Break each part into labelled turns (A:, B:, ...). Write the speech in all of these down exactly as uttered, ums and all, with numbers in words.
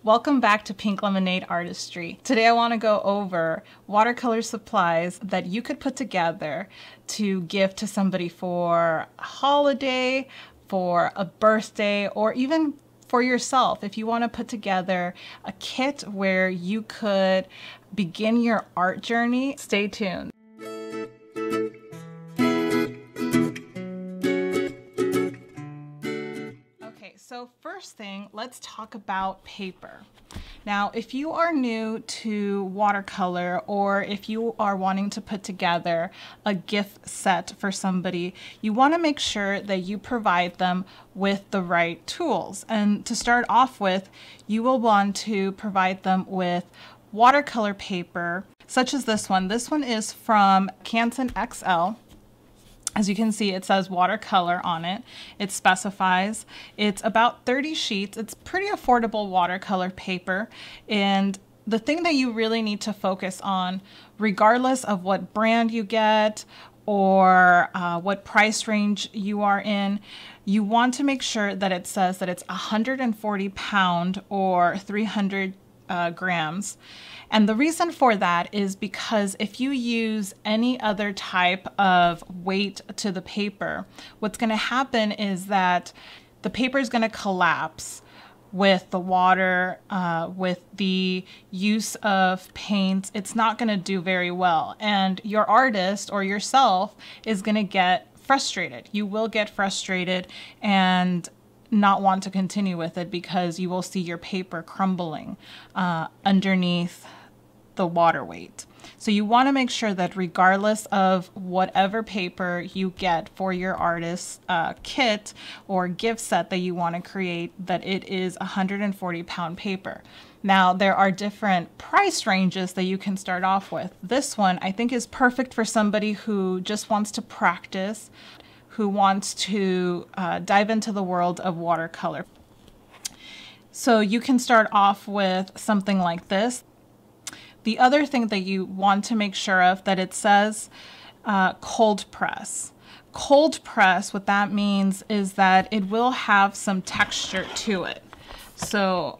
A: Welcome back to PinkLemonade Artistry. Today I want to go over watercolor supplies that you could put together to give to somebody for a holiday, for a birthday, or even for yourself. If you want to put together a kit where you could begin your art journey, stay tuned. So first thing, let's talk about paper. Now, if you are new to watercolor, or if you are wanting to put together a gift set for somebody, you want to make sure that you provide them with the right tools. And to start off with, you will want to provide them with watercolor paper, such as this one. This one is from Canson X L. As you can see, it says watercolor on it. It specifies. It's about thirty sheets. It's pretty affordable watercolor paper. And the thing that you really need to focus on, regardless of what brand you get or uh, what price range you are in, you want to make sure that it says that it's one hundred forty pound or three hundred uh, grams. And the reason for that is because if you use any other type of weight to the paper, what's going to happen is that the paper is going to collapse with the water, uh, with the use of paints. It's not going to do very well. And your artist or yourself is going to get frustrated. You will get frustrated and not want to continue with it because you will see your paper crumbling uh, underneath the water weight. So you want to make sure that regardless of whatever paper you get for your artist's uh, kit or gift set that you want to create, that it is one hundred forty pound paper. Now, there are different price ranges that you can start off with. This one I think is perfect for somebody who just wants to practice, who wants to uh, dive into the world of watercolor. So you can start off with something like this. The other thing that you want to make sure of, that it says uh, cold press. Cold press, what that means is that it will have some texture to it. So,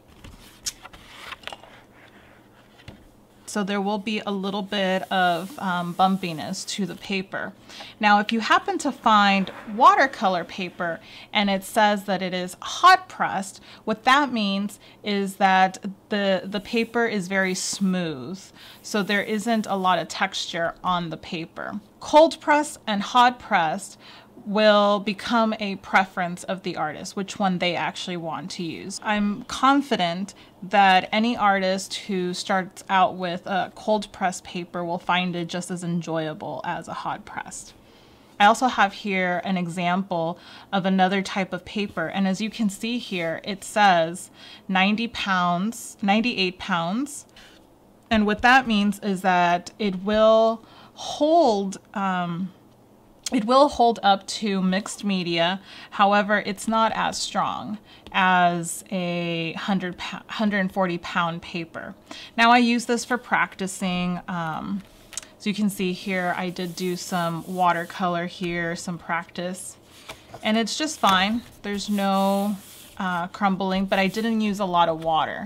A: so there will be a little bit of um, bumpiness to the paper. Now, if you happen to find watercolor paper and it says that it is hot pressed, what that means is that the, the paper is very smooth. So there isn't a lot of texture on the paper. Cold pressed and hot pressed will become a preference of the artist, which one they actually want to use. I'm confident that any artist who starts out with a cold pressed paper will find it just as enjoyable as a hot pressed. I also have here an example of another type of paper, and as you can see here, it says ninety pounds, ninety-eight pounds, and what that means is that it will hold um, It will hold up to mixed media. However, it's not as strong as a one hundred forty pound paper. Now, I use this for practicing. Um, so you can see here, I did do some watercolor here, some practice, and it's just fine. There's no uh, crumbling, but I didn't use a lot of water.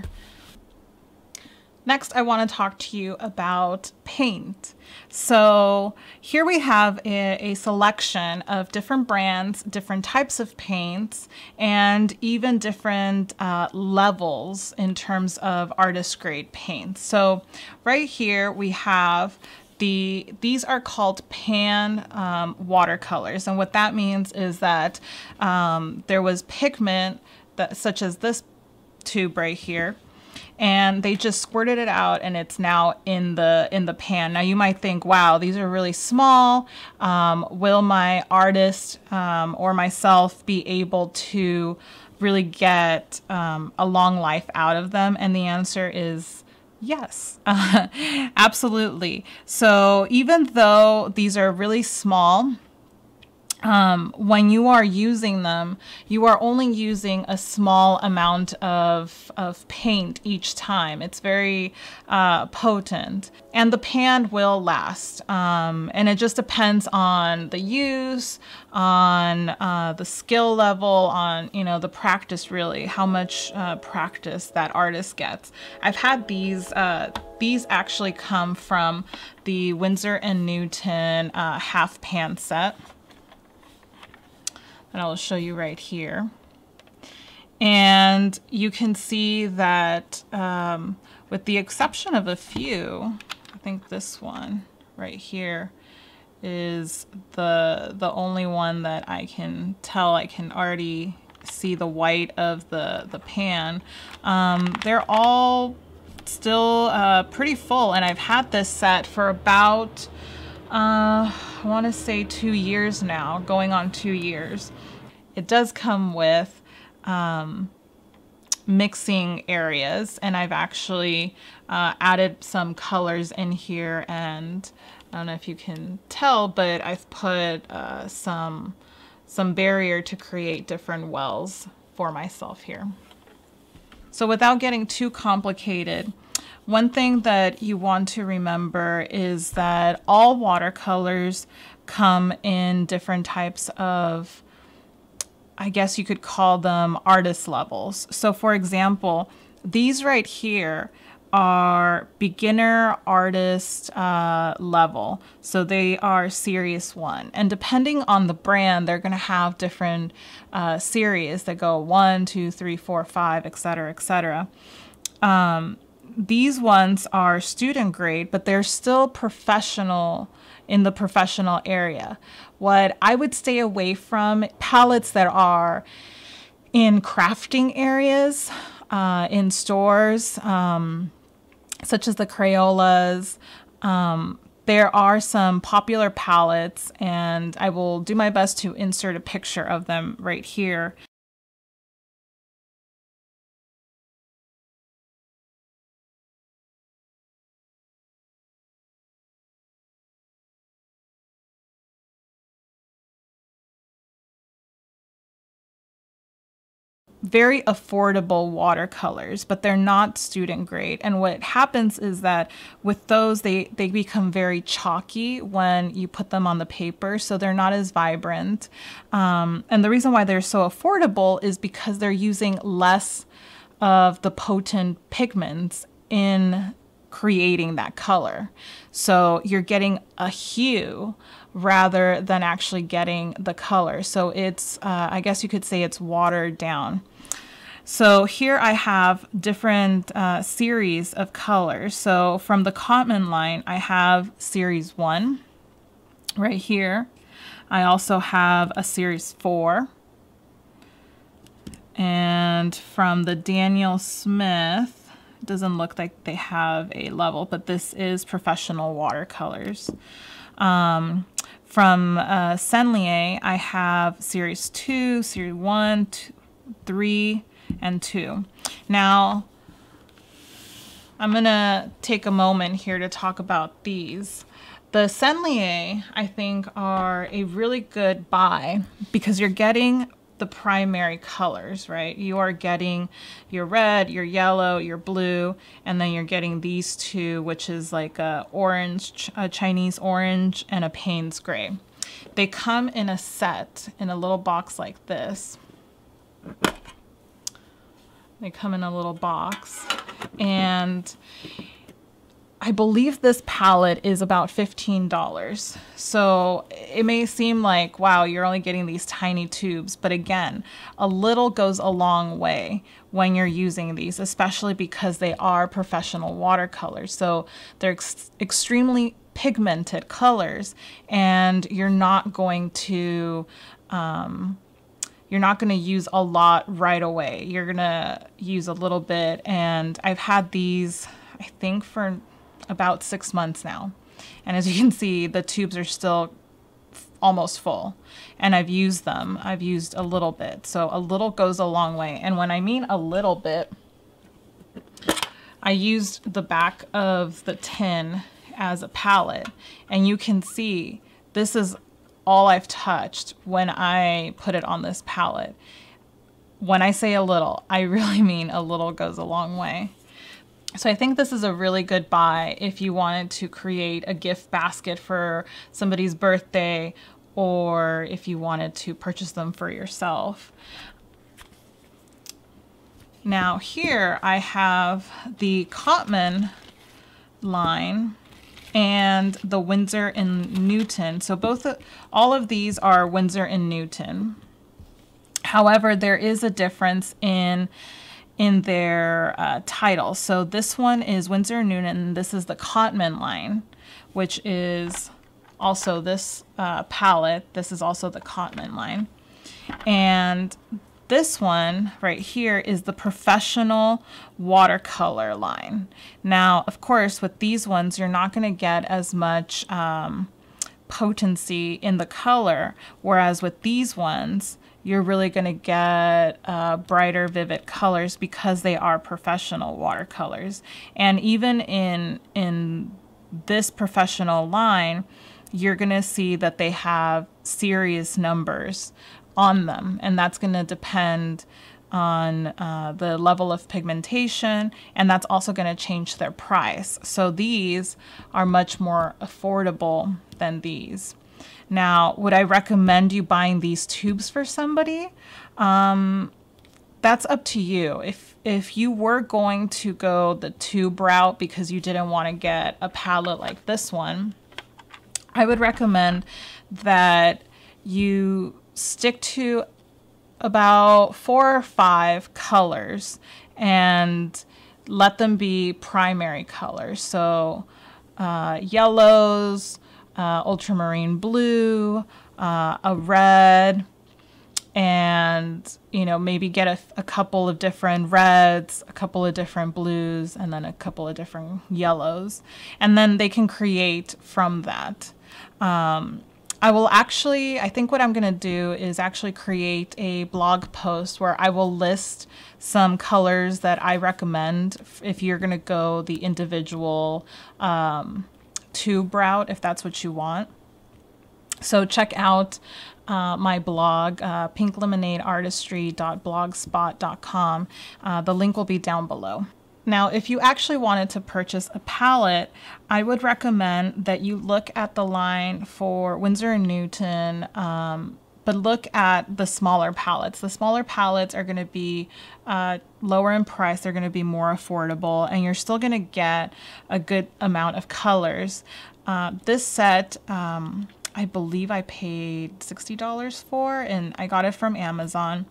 A: Next, I want to talk to you about paint. So here we have a, a selection of different brands, different types of paints, and even different uh, levels in terms of artist grade paints. So right here we have the, these are called pan um, watercolors. And what that means is that um, there was pigment that, such as this tube right here, and they just squirted it out and it's now in the in the pan. Now you might think, wow, these are really small. Um, will my artist um, or myself be able to really get um, a long life out of them? And the answer is yes, uh, absolutely. So even though these are really small, Um, when you are using them, you are only using a small amount of, of paint each time. It's very uh, potent, and the pan will last. Um, and it just depends on the use, on uh, the skill level, on, you know, the practice, really, how much uh, practice that artist gets. I've had these, uh, these actually come from the Winsor and Newton uh, half pan set. And I'll show you right here. And you can see that um, with the exception of a few, I think this one right here is the, the only one that I can tell. I can already see the white of the, the pan. Um, they're all still uh, pretty full, and I've had this set for about Uh, I want to say two years now, going on two years. It does come with um, mixing areas, and I've actually uh, added some colors in here, and I don't know if you can tell, but I've put uh, some, some barrier to create different wells for myself here. So without getting too complicated, one thing that you want to remember is that all watercolors come in different types of, I guess you could call them artist levels. So for example, these right here are beginner artist uh, level. So they are series one. And depending on the brand, they're gonna have different uh, series that go one, two, three, four, five, et cetera, et cetera. Um, These ones are student grade, but they're still professional in the professional area. What I would stay away from, palettes that are in crafting areas, uh, in stores, um, such as the Crayolas. Um, there are some popular palettes, and I will do my best to insert a picture of them right here. Very affordable watercolors, but they're not student grade. And what happens is that with those, they, they become very chalky when you put them on the paper, so they're not as vibrant. Um, and the reason why they're so affordable is because they're using less of the potent pigments in creating that color. So you're getting a hue rather than actually getting the color. So it's, uh, I guess you could say it's watered down. So here I have different uh, series of colors. So from the Cotman line, I have series one right here. I also have a series four. And from the Daniel Smith, it doesn't look like they have a level, but this is professional watercolors. Um, from uh, Sennelier, I have series two, series one, two, three, and two. Now, I'm gonna take a moment here to talk about these. The Sennelier, I think, are a really good buy because you're getting the primary colors, right? You are getting your red, your yellow, your blue, and then you're getting these two, which is like a orange, a Chinese orange, and a Payne's gray. They come in a set in a little box like this. They come in a little box, and I believe this palette is about fifteen dollars. So it may seem like, wow, you're only getting these tiny tubes, but again, a little goes a long way when you're using these, especially because they are professional watercolors. So they're ex extremely pigmented colors, and you're not going to um, you're not going to use a lot right away. You're going to use a little bit, and I've had these, I think, for about six months now. And as you can see, the tubes are still almost full, and I've used them. I've used a little bit. So a little goes a long way. And when I mean a little bit, I used the back of the tin as a palette, and you can see this is all I've touched when I put it on this palette. When I say a little, I really mean a little goes a long way. So I think this is a really good buy if you wanted to create a gift basket for somebody's birthday, or if you wanted to purchase them for yourself. Now here I have the Cotman line and the Winsor and Newton. So both, all of these are Winsor and Newton. However, there is a difference in in their uh, title. So this one is Winsor and Newton, and this is the Cotman line, which is also this uh, palette. This is also the Cotman line. And this one right here is the Professional Watercolor line. Now, of course, with these ones, you're not going to get as much um, potency in the color, whereas with these ones, you're really going to get uh, brighter, vivid colors because they are professional watercolors. And even in, in this professional line, you're going to see that they have serious numbers on them, and that's going to depend on uh, the level of pigmentation, and that's also going to change their price. So these are much more affordable than these. Now, would I recommend you buying these tubes for somebody? Um, that's up to you. If, if you were going to go the tube route because you didn't want to get a palette like this one, I would recommend that you stick to about four or five colors and let them be primary colors. So uh, yellows, uh, ultramarine blue, uh, a red, and you know, maybe get a, a couple of different reds, a couple of different blues, and then a couple of different yellows, and then they can create from that. Um, I will actually, I think what I'm going to do is actually create a blog post where I will list some colors that I recommend if you're going to go the individual um, tube route, if that's what you want. So check out uh, my blog, uh, pink lemonade artistry dot blogspot dot com. Uh, the link will be down below. Now, if you actually wanted to purchase a palette, I would recommend that you look at the line for Winsor and Newton, um, but look at the smaller palettes. The smaller palettes are going to be uh, lower in price, they're going to be more affordable, and you're still going to get a good amount of colors. Uh, this set, um, I believe I paid sixty dollars for, and I got it from Amazon.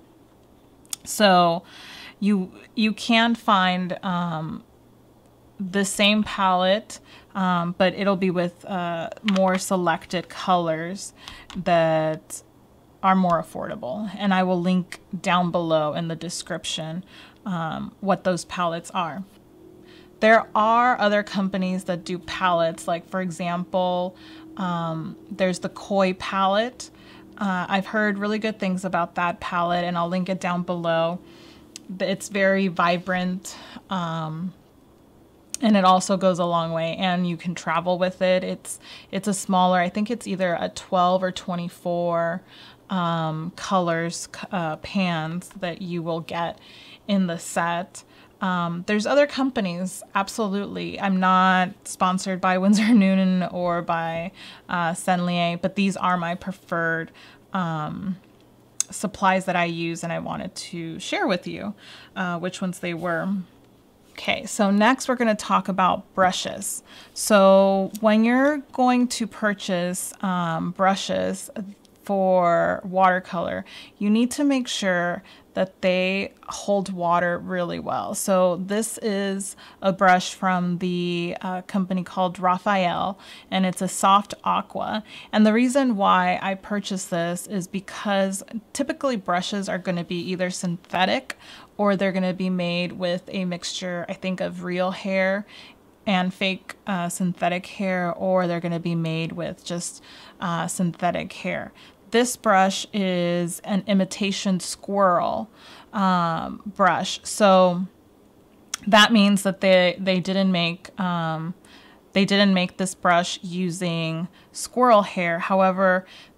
A: So you you can find um, the same palette, um, but it'll be with uh, more selected colors that are more affordable. And I will link down below in the description um, what those palettes are. There are other companies that do palettes, like for example, um, there's the Koi palette. Uh, I've heard really good things about that palette, and I'll link it down below. It's very vibrant, um, and it also goes a long way, and you can travel with it. It's it's a smaller, I think it's either a twelve or twenty-four um, colors uh, pans that you will get in the set. Um, there's other companies, absolutely. I'm not sponsored by Winsor and Newton or by uh, Sennelier, but these are my preferred um, supplies that I use, and I wanted to share with you uh, which ones they were. Okay, so next we're going to talk about brushes. So when you're going to purchase um, brushes for watercolor, you need to make sure that they hold water really well. So this is a brush from the uh, company called Raphael, and it's a soft aqua. And the reason why I purchased this is because typically brushes are going to be either synthetic or they're going to be made with a mixture, I think, of real hair and fake uh, synthetic hair, or they're going to be made with just uh, synthetic hair. This brush is an imitation squirrel um, brush. So that means that they, they didn't make um, they didn't make this brush using squirrel hair. However,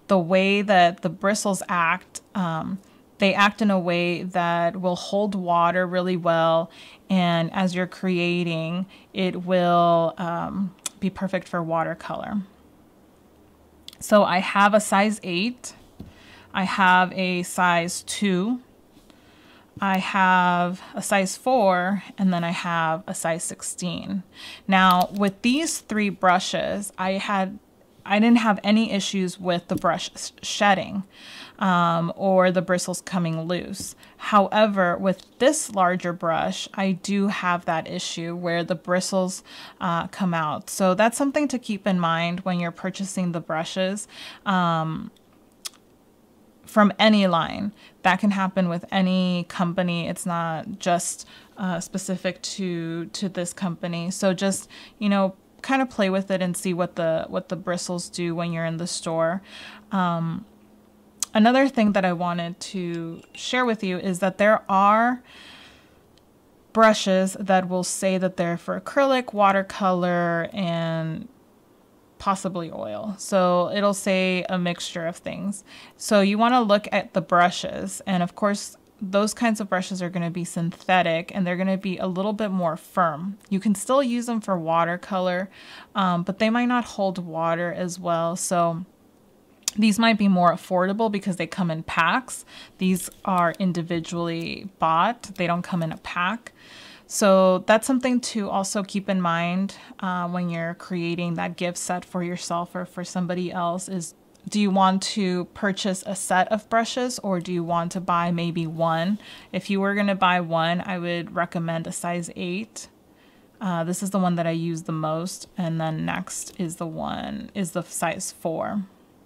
A: the way that the bristles act, um, they act in a way that will hold water really well, and as you're creating, it will um, be perfect for watercolor. So I have a size eight, I have a size two, I have a size four, and then I have a size sixteen. Now with these three brushes, I had I didn't have any issues with the brush shedding um, or the bristles coming loose. However, with this larger brush, I do have that issue where the bristles uh, come out. So that's something to keep in mind when you're purchasing the brushes um, from any line. That can happen with any company. It's not just uh, specific to, to this company. So just, you know, kind of play with it and see what the what the bristles do when you're in the store. Um, another thing that I wanted to share with you is that there are brushes that will say that they're for acrylic, watercolor, and possibly oil. So it'll say a mixture of things. So you want to look at the brushes, and of course those kinds of brushes are going to be synthetic and they're going to be a little bit more firm. You can still use them for watercolor, um, but they might not hold water as well. So these might be more affordable because they come in packs. These are individually bought. They don't come in a pack. So that's something to also keep in mind uh, when you're creating that gift set for yourself or for somebody else. Is do you want to purchase a set of brushes, or do you want to buy maybe one? If you were going to buy one, I would recommend a size eight. Uh, this is the one that I use the most, and then next is the one is the size four.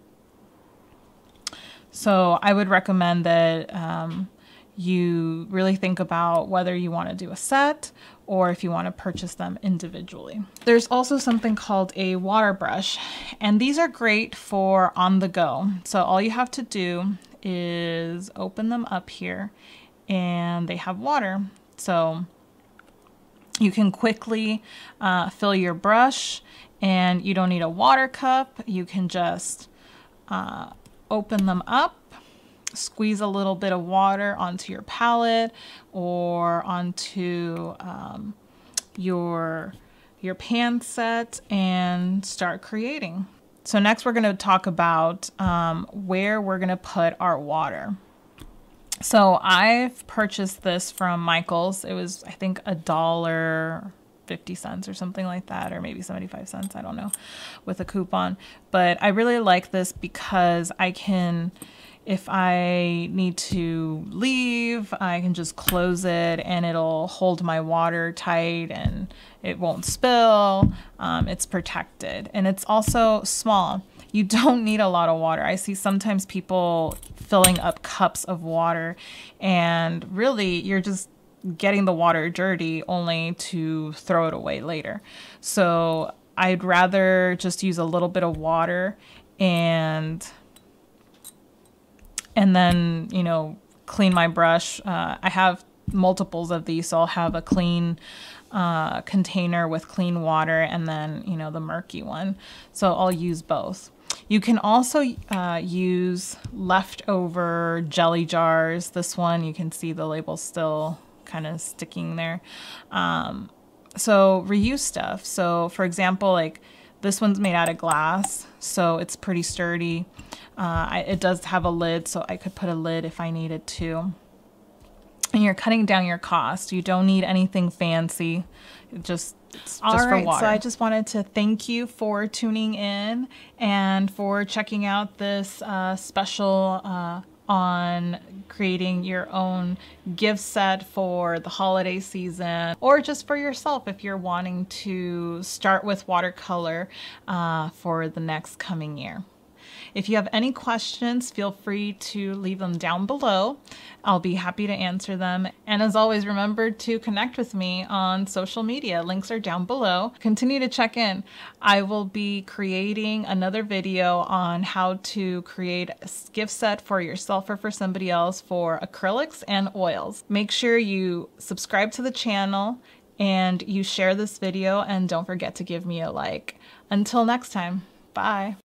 A: So I would recommend that um, you really think about whether you want to do a set or if you want to purchase them individually. There's also something called a water brush, and these are great for on the go. So all you have to do is open them up here, and they have water. So you can quickly uh, fill your brush, and you don't need a water cup. You can just uh, open them up, squeeze a little bit of water onto your palette or onto um, your your pan set and start creating. So next we're going to talk about um, where we're going to put our water. So I've purchased this from Michael's. It was, I think, a dollar fifty cents or something like that, or maybe seventy-five cents, I don't know, with a coupon. But I really like this because I can, if I need to leave, I can just close it and it'll hold my water tight and it won't spill. Um, it's protected, and it's also small. You don't need a lot of water. I see sometimes people filling up cups of water, and really you're just getting the water dirty only to throw it away later. So I'd rather just use a little bit of water and and then, you know, clean my brush. Uh, I have multiples of these, so I'll have a clean uh, container with clean water and then, you know, the murky one. So I'll use both. You can also uh, use leftover jelly jars. This one, you can see the label still kind of sticking there. Um, so reuse stuff. So for example, like this one's made out of glass, so it's pretty sturdy. Uh, I, it does have a lid, so I could put a lid if I needed to. And you're cutting down your cost. You don't need anything fancy. It just It's All just right, for water. So I just wanted to thank you for tuning in and for checking out this uh, special uh, on creating your own gift set for the holiday season, or just for yourself if you're wanting to start with watercolor uh, for the next coming year. If you have any questions, feel free to leave them down below. I'll be happy to answer them. And as always, remember to connect with me on social media. Links are down below. Continue to check in. I will be creating another video on how to create a gift set for yourself or for somebody else for acrylics and oils. Make sure you subscribe to the channel and you share this video, and don't forget to give me a like. Until next time, bye.